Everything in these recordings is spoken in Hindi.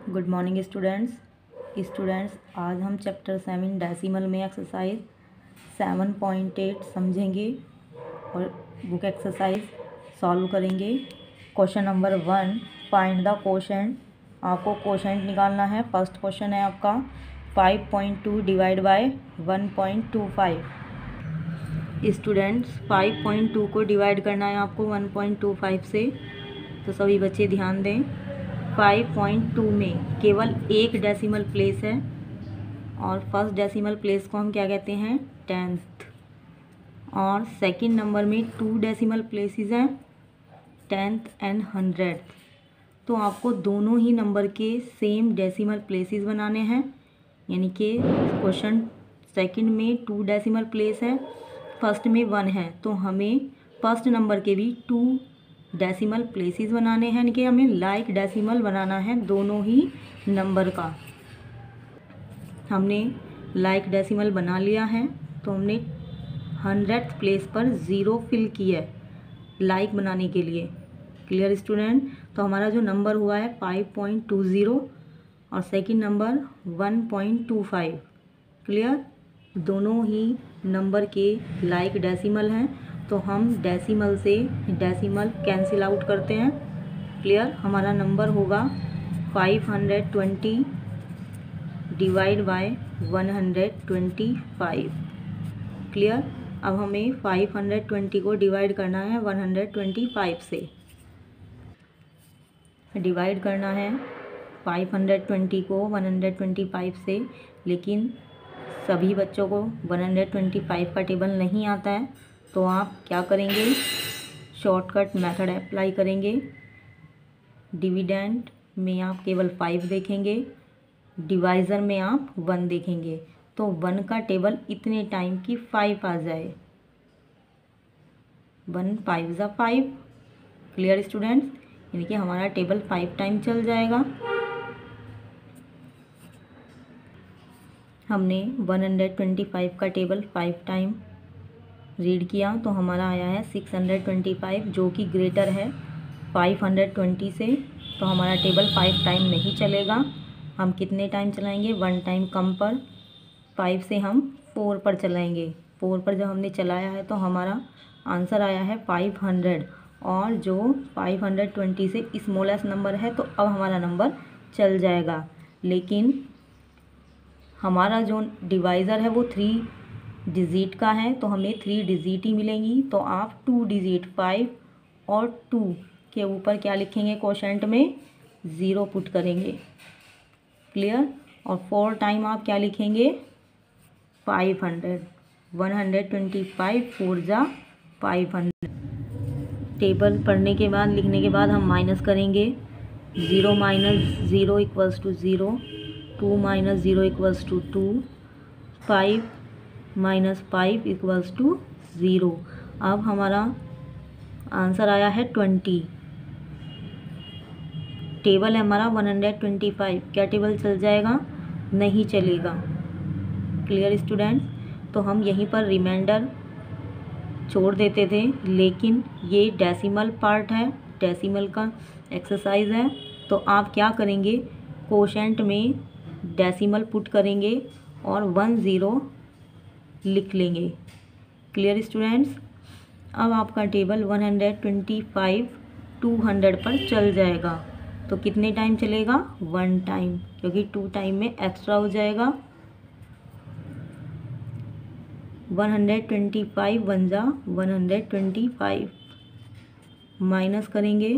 गुड मॉर्निंग स्टूडेंट्स आज हम चैप्टर 7 डेसिमल में एक्सरसाइज 7.8 समझेंगे और बुक एक्सरसाइज सॉल्व करेंगे। Question number 1, find the quotient. आपको कोशेंट निकालना है। फर्स्ट क्वेश्चन है आपका 5.2 डिवाइड बाय 1.25। स्टूडेंट्स 5.2 को डिवाइड करना है आपको 1.25 से, तो सभी बच्चे ध्यान दें। 5.2 में केवल एक डेसिमल प्लेस है और फर्स्ट डेसिमल प्लेस को हम क्या कहते हैं, 10th। और सेकंड नंबर में 2 डेसिमल प्लेसेस हैं, 10th एंड 100th। तो आपको दोनों ही नंबर के सेम डेसिमल प्लेसेस बनाने हैं। यानी कि क्वेश्चन सेकंड में 2 डेसिमल प्लेस है, फर्स्ट में 1 है, तो हमें फर्स्ट नंबर के भी 2 डेसिमल प्लेसेस बनाने हैं। यानी कि हमें लाइक डेसिमल बनाना है दोनों ही नंबर का। हमने लाइक डेसिमल बना लिया है, तो हमने 100th प्लेस पर 0 फिल किया है लाइक बनाने के लिए। Clear student? तो हमारा जो नंबर हुआ है 5.20 और सेकंड नंबर 1.25। क्लियर? दोनों ही नंबर के लाइक डेसिमल हैं, तो हम डेसिमल से डेसिमल कैंसिल आउट करते हैं। क्लियर? हमारा नंबर होगा 520 डिवाइड बाय 125। क्लियर? अब हमें 520 को डिवाइड करना है 125 से। डिवाइड करना है 520 को 125 से, लेकिन सभी बच्चों को 125 का टेबल नहीं आता है, तो आप क्या करेंगे, शॉर्टकट मेथड अप्लाई करेंगे। डिविडेंड में आप केवल 5 देखेंगे, डिवाइज़र में आप 1 देखेंगे, तो 1 का टेबल इतने टाइम की 5 आ जाए। 1 5 ज़ा 5। Clear students? यानी कि हमारा टेबल 5 टाइम चल जाएगा। हमने 125 का टेबल 5 टाइम रीड किया, तो हमारा आया है 625, जो कि ग्रेटर है 520 से। तो हमारा टेबल 5 टाइम नहीं चलेगा। हम कितने टाइम चलाएंगे, 1 टाइम कम पर। 5 से हम 4 पर चलाएंगे। 4 पर जब हमने चलाया है तो हमारा आंसर आया है 500। और जो 520 से स्मॉलेस्ट नंबर है, तो अब हमारा नंबर चल जाएगा। लेकिन हमारा जो डिवाइज़र है वो 3 डिजिट का है, तो हमें 3 डिजिट ही मिलेंगी। तो आप 2 डिजिट 5 और 2 के ऊपर क्या लिखेंगे, कोशेंट में 0 पुट करेंगे। क्लियर? और 4 टाइम आप क्या लिखेंगे, 500। 125 4 ज़ा 500। टेबल पढ़ने के बाद, लिखने के बाद हम माइनस करेंगे। 0 - 0 equals to 0, 2 - 0 equals to 2, 5 - 5 equals to 0। अब हमारा आंसर आया है 20। टेबल है हमारा 125। क्या टेबल चल जाएगा? नहीं चलेगा। Clear students? तो हम यहीं पर रिमाइंडर छोड़ देते थे, लेकिन ये डेसिमल पार्ट है, डेसिमल का एक्सरसाइज है। तो आप क्या करेंगे, कोशेंट में डेसिमल पुट करेंगे और 10 लिख लेंगे। Clear students? अब आपका टेबल 125 200 पर चल जाएगा। तो कितने टाइम चलेगा, 1 टाइम, क्योंकि 2 टाइम में एक्स्ट्रा हो जाएगा। 125 1 ज़ा 125। माइनस करेंगे,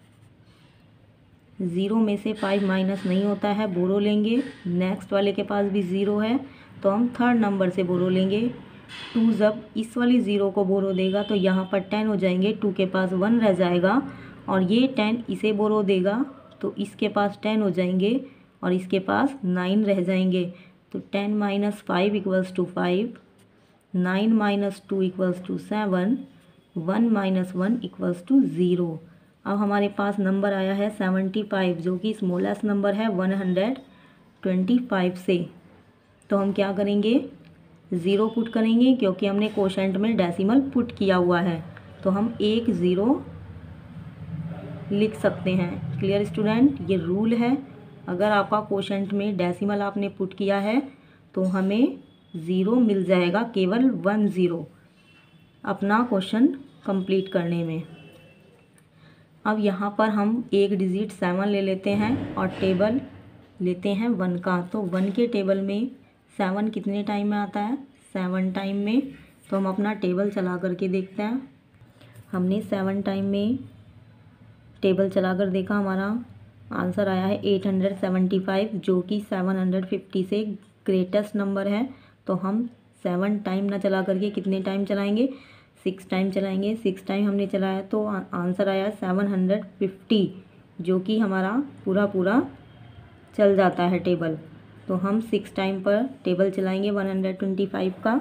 0 में से 5 माइनस नहीं होता है, बोरो लेंगे। नेक्स्ट वाले के पास भी 0 है, तो हम थर्ड नंबर से बोरो लेंगे। 2 जब इस वाली 0 को बोरो देगा तो यहाँ पर 10 हो जाएंगे। 2 के पास 1 रह जाएगा, और ये 10 इसे बोरो देगा, तो इसके पास 10 हो जाएंगे और इसके पास 9 रह जाएंगे। तो 10 - 5 equals to 5, 9 - 2 equals to 7, 1 - 1 equals to 0। अब हमारे पास नंबर आया है 75, जो कि स्मॉलेस्ट नंबर है 125 से। तो हम क्या करेंगे, 0 पुट करेंगे, क्योंकि हमने कोशेंट में डेसिमल पुट किया हुआ है, तो हम 1 0 लिख सकते हैं। Clear student? ये रूल है, अगर आपका क्वोशंट में डेसिमल आपने पुट किया है तो हमें 0 मिल जाएगा, केवल 1 0 अपना क्वेश्चन कंप्लीट करने में। अब यहाँ पर हम एक डिजिट 7 ले लेते हैं और टेबल लेते हैं 1 का। तो 1 के टेबल में 7 कितने टाइम में आता है? 7 टाइम में। तो हम अपना टेबल चला करके देखते हैं। हमने 7 टाइम में टेबल चला कर देखा, हमारा आंसर आया है 875, जो कि 750 से ग्रेटेस्ट नंबर है। तो हम 7 टाइम ना चला करके कितने टाइम चलाएंगे? 6 टाइम चलाएंगे। 6 टाइम हमने चलाया तो आंसर आया 750, जो कि हमारा पूरा चल जाता है टेबल। तो हम 6 टाइम पर टेबल चलाएंगे 125 का।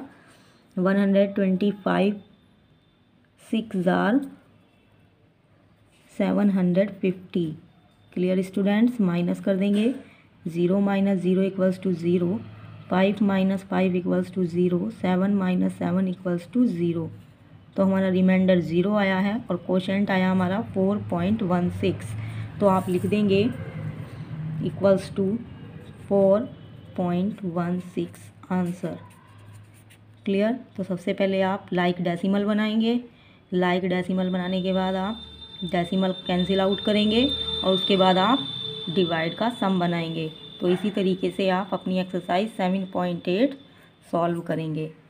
125 6 जार 750। Clear students? माइनस कर देंगे, 0 minus 0 equals to 0, 5 minus 5 equals to 0, 7 minus 7 equals to 0। तो हमारा रिमाइंडर 0 आया है और क्वोशंट आया हमारा 4.16। तो आप लिख देंगे इक्वल्स टू 4.16 आंसर। क्लियर? तो सबसे पहले आप लाइक डेसिमल बनाएंगे। लाइक डेसिमल बनाने के बाद आप डेसिमल कैंसिल आउट करेंगे और उसके बाद आप डिवाइड का सम बनाएंगे। तो इसी तरीके से आप अपनी एक्सरसाइज 7.8 सॉल्व करेंगे।